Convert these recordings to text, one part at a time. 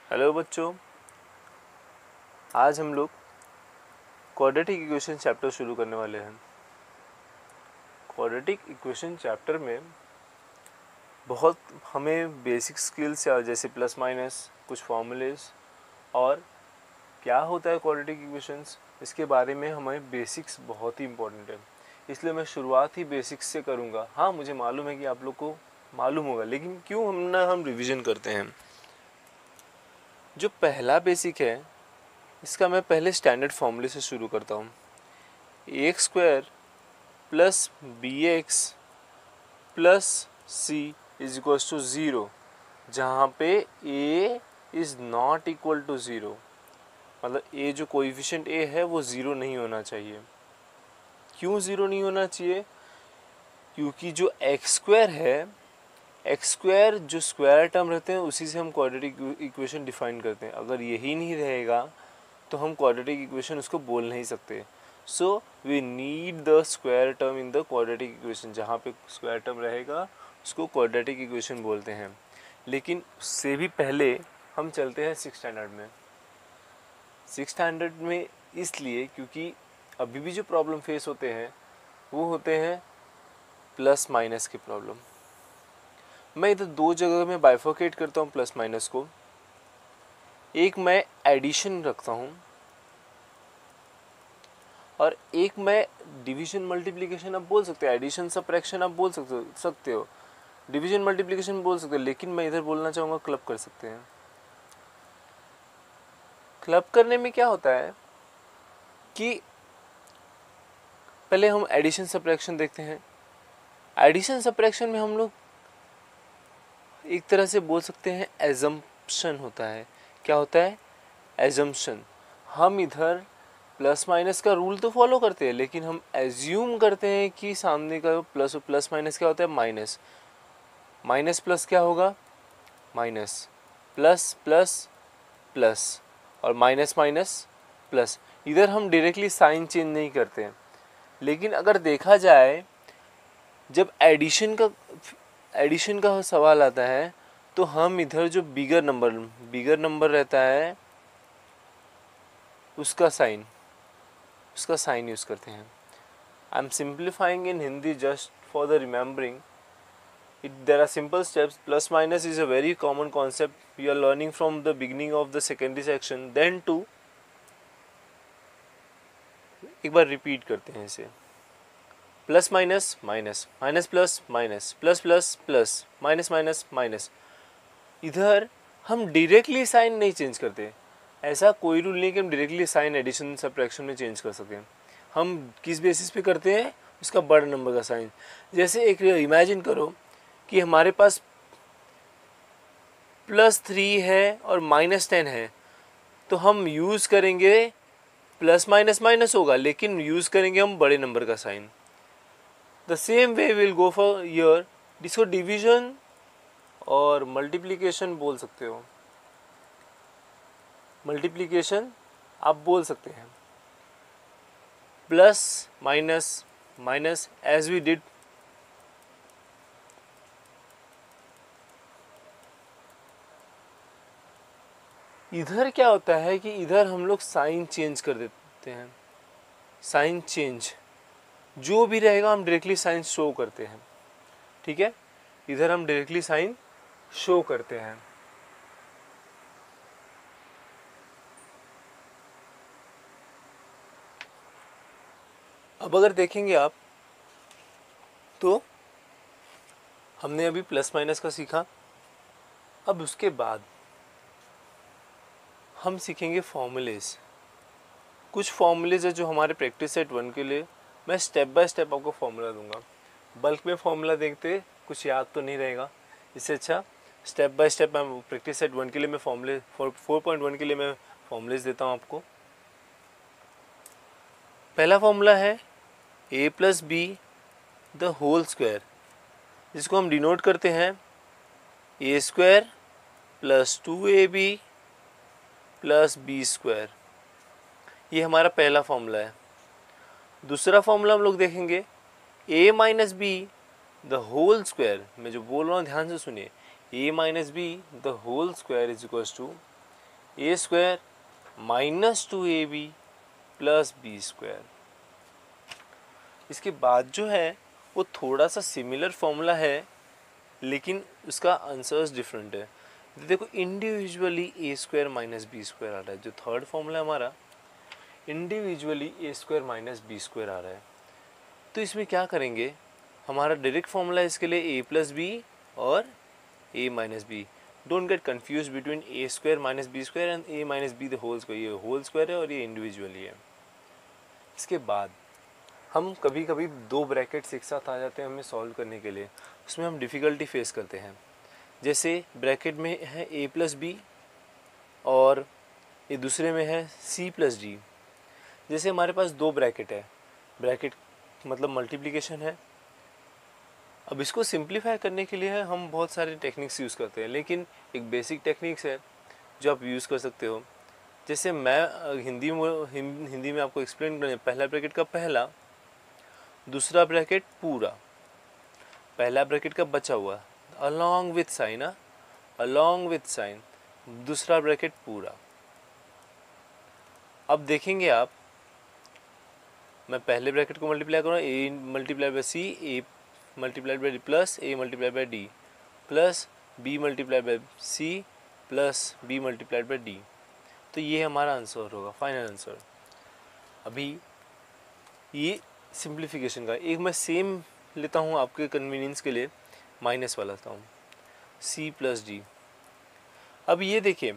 Hello बच्चों, आज हम लोग क्वाड्रेटिक इक्वेशन चैप्टर शुरू करने वाले हैं। क्वाड्रेटिक इक्वेशन चैप्टर में बहुत हमें बेसिक स्किल्स या जैसे प्लस माइनस, कुछ फॉर्मूलेज और क्या होता है क्वाड्रेटिक इक्वेशंस, इसके बारे में हमें बेसिक्स बहुत ही इम्पोर्टेंट है। इसलिए मैं शुरुआत ही बेसिक्स से करूँगा। हाँ, मुझे मालूम है कि आप लोग को मालूम होगा, लेकिन क्यों हम रिवीजन करते हैं। जो पहला बेसिक है, इसका मैं पहले स्टैंडर्ड फॉर्मूले से शुरू करता हूँ। X square plus b x plus c is equals to zero, जहाँ पे a is not equal to zero, मतलब ए जो कोएफिशिएंट ए है वो ज़ीरो नहीं होना चाहिए। क्यों ज़ीरो नहीं होना चाहिए? क्योंकि जो एक्स स्क्वायर है, एक्स स्क्वायर जो स्क्वायर टर्म रहते हैं उसी से हम क्वाड्रेटिक इक्वेशन डिफाइन करते हैं। अगर यही नहीं रहेगा तो हम क्वाड्रेटिक इक्वेशन उसको बोल नहीं सकते। So we need the square term in the quadratic equation. जहाँ पे स्क्वायर टर्म रहेगा उसको क्वाड्रेटिक इक्वेशन बोलते हैं। लेकिन उससे भी पहले हम चलते हैं सिक्स स्टैंडर्ड में। सिक्स स्टैंडर्ड में इसलिए क्योंकि अभी भी जो प्रॉब्लम फेस होते हैं वो होते हैं प्लस माइनस की प्रॉब्लम। मैं इधर दो जगह में बाइफर्केट करता हूँ प्लस माइनस को। एक मैं एडिशन रखता हूँ और एक मैं डिवीजन मल्टीप्लिकेशन आप बोल सकते हो, एडिशन सबट्रैक्शन आप बोल सकते हो, डिवीजन मल्टीप्लिकेशन बोल सकते हो। लेकिन मैं इधर बोलना चाहूँगा क्लब कर सकते हैं। क्लब करने में क्या होता है कि पहले हम एडिशन सबट्रैक्शन देखते हैं। एडिशन सबट्रैक्शन में हम लोग एक तरह से बोल सकते हैं एजम्पशन होता है। क्या होता है? एजम्पशन। हम इधर प्लस माइनस का रूल तो फॉलो करते हैं, लेकिन हम एज्यूम करते हैं कि सामने का प्लस माइनस क्या होता है? माइनस। माइनस प्लस क्या होगा? माइनस। प्लस प्लस प्लस और माइनस माइनस प्लस। इधर हम डायरेक्टली साइन चेंज नहीं करते हैं। लेकिन अगर देखा जाए, जब एडिशन का सवाल आता है तो हम इधर जो बिगर नंबर रहता है उसका साइन यूज़ करते हैं। I am simplifying in Hindi just for the remembering it. There are simple steps. Plus minus is a very common concept we are learning from the beginning of the secondary section. Then to एक बार repeat करते हैं इसे। Plus minus minus, minus plus minus, plus plus plus, minus minus minus. इधर हम directly sign नहीं change करते। ऐसा कोई रूल नहीं कि हम डायरेक्टली साइन एडिशन सबट्रैक्शन में चेंज कर सकें। हम किस बेसिस पे करते हैं? उसका बड़ा नंबर का साइन। जैसे एक इमेजिन करो कि हमारे पास +3 है और -10 है, तो हम यूज़ करेंगे प्लस माइनस माइनस होगा, लेकिन यूज़ करेंगे हम बड़े नंबर का sign. The same way will go for year. इसको डिवीजन और मल्टीप्लिकेशन बोल सकते हो। मल्टीप्लिकेशन आप बोल सकते हैं, plus minus minus as we did. इधर क्या होता है कि इधर हम लोग साइन चेंज कर देते हैं। साइन चेंज जो भी रहेगा हम डायरेक्टली साइन शो करते हैं। ठीक है, इधर हम डायरेक्टली साइन शो करते हैं। अब अगर देखेंगे आप तो हमने अभी प्लस माइनस का सीखा। अब उसके बाद हम सीखेंगे फॉर्मूलेज। कुछ फॉर्मूलेज है जो हमारे प्रैक्टिस सेट 1 के लिए मैं स्टेप बाय स्टेप आपको फॉर्मूला दूंगा। बल्क में फॉर्मूला देखते कुछ याद तो नहीं रहेगा, इससे अच्छा स्टेप बाय स्टेप मैं प्रैक्टिस सेट 1 के लिए मैं फॉर्मूले 4.1 के लिए मैं फॉर्मूलेज देता हूँ आपको। पहला फॉर्मूला है a plus b the whole square, जिसको हम डिनोट करते हैं a square plus 2ab plus b square. ये हमारा पहला फॉर्मूला है। दूसरा फॉर्मूला हम लोग देखेंगे a minus b the whole square. मैं जो बोल रहा हूँ ध्यान से सुनिए। a minus b the whole square is equals to a square minus 2ab plus b square. इसके बाद जो है वो थोड़ा सा सिमिलर फॉर्मूला है, लेकिन उसका आंसर्स डिफरेंट है। देखो individually a square minus b square आ रहा है, जो थर्ड फॉर्मूला हमारा individually a square minus b square आ रहा है। तो इसमें क्या करेंगे, हमारा डायरेक्ट फॉर्मूला है इसके लिए ए प्लस बी और a minus b. Don't get confuse between a square minus b square and a minus b the whole square. ये होल स्क्वायर है और ये इंडिविजुअली है। इसके बाद हम कभी कभी दो ब्रैकेट्स एक साथ आ जाते हैं हमें सॉल्व करने के लिए, उसमें हम डिफ़िकल्टी फेस करते हैं। जैसे ब्रैकेट में है ए प्लस बी और ये दूसरे में है सी प्लस डी। जैसे हमारे पास दो ब्रैकेट है, ब्रैकेट मतलब मल्टीप्लिकेशन है। अब इसको सिंप्लीफाई करने के लिए हम बहुत सारे टेक्निक्स यूज़ करते हैं, लेकिन एक बेसिक टेक्निक्स है जो आप यूज़ कर सकते हो। जैसे मैं हिंदी में आपको एक्सप्लेन करें, पहला ब्रैकेट का पहला, दूसरा ब्रैकेट पूरा, पहला ब्रैकेट का बचा हुआ along with sign, along with sign, दूसरा ब्रैकेट पूरा। अब देखेंगे आप, मैं पहले ब्रैकेट को मल्टीप्लाई करूँगा, a multiply by c, a multiply by d plus a multiply by d plus b multiply by c plus b multiply by d. तो ये हमारा आंसर होगा, फाइनल आंसर। अभी ये सिंप्लीफिकेशन का एक मैं सेम लेता हूँ आपके कन्वीनियंस के लिए, माइनस वाला लेता हूँ, सी प्लस डी। अब ये देखिए,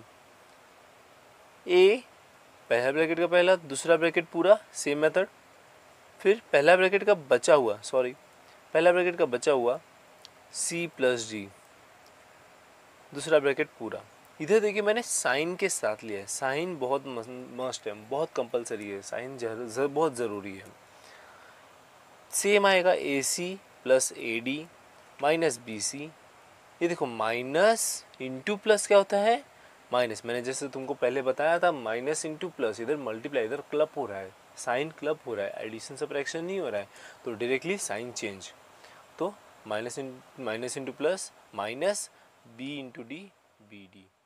ए पहला ब्रैकेट का पहला, दूसरा ब्रैकेट पूरा, सेम मेथड। फिर पहला ब्रैकेट का बचा हुआ, पहला ब्रैकेट का बचा हुआ सी प्लस डी, दूसरा ब्रैकेट पूरा। इधर देखिए मैंने साइन के साथ लिया है, साइन बहुत मस्ट है, बहुत कंपलसरी है, साइन बहुत ज़रूरी है। सेम आएगा a c plus a d minus b c. ये देखो माइनस इंटू प्लस क्या होता है, माइनस। मैंने जैसे तुमको पहले बताया था, माइनस इंटू प्लस, इधर मल्टीप्लाई, इधर क्लब हो रहा है, साइन क्लब हो रहा है, एडिशन सब्ट्रैक्शन नहीं हो रहा है, तो डायरेक्टली साइन चेंज। तो minus into plus minus b into d b D.